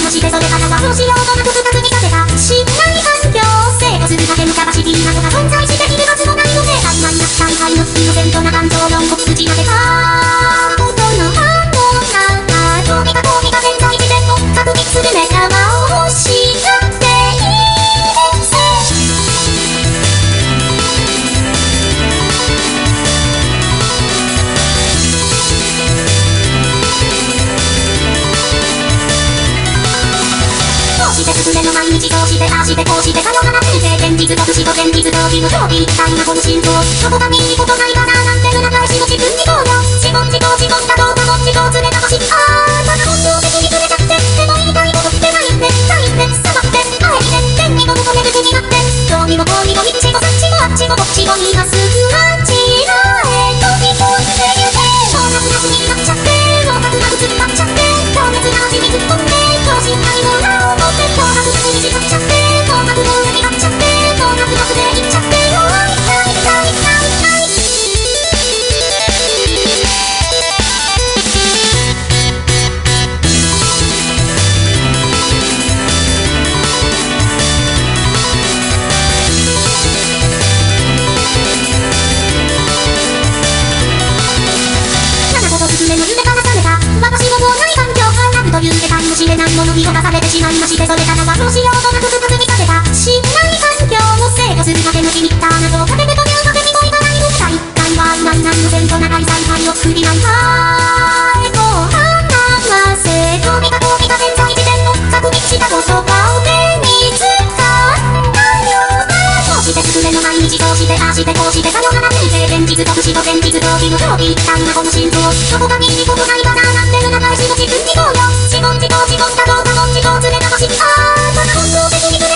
もしてそれからはどうしようとなく深く見立てた信頼環境生活するだけのキャパシティなどが存在しているはずもないので曖昧な期待配のイノセントな感情論を打ち立てたことの反応などう見たこう見た現在時点を確認する目玉を失っているぜ。こうして作れの毎日こうしてああしてこうしてさよなら人生現実と不死と現実と義務とみたいなこの心臓どこかにいいことないかななんて裏返しの自分にこうよ自問自答自問だどうかも自答ずれたしまだ本当的にずれちゃってでも言いたいことってないんでないんでさまってあえて天にも求める気になってどうにもこうにもいっちもさっちもあっちもこっちも今すぐあちらへ飛び込んでゆけもうなくなしになっちゃってもうなくなく突っ張っちゃって強烈な味に突っ込んで等身大の裏を持ってもうなくなくにしちゃっちゃってもうなくの上になっちゃってもうなくなくでいっちゃってよ痛い痛い痛い痛い夢の夢から覚めた私の脳内環境からラブという世界も知れないものに侵されてしまいましてそれからはどうしようとなく深く見立てた信頼環境を制御するだけのリミッターなどをかけてというかけに恋がないの二人は曖昧なイノセントな大再会を作りない愛を話せと見たこう見た現在時点を確認した言葉を手につかんだようだこうして作れの毎日こうしてああしてこうしてさよなら人生現実と不死と現実と義務とみたいなこの心臓どこかにいいことないかななんて裏返しの自分にこうよ自問自答自問だどうかも自答ずれたしまだ本当的にずれ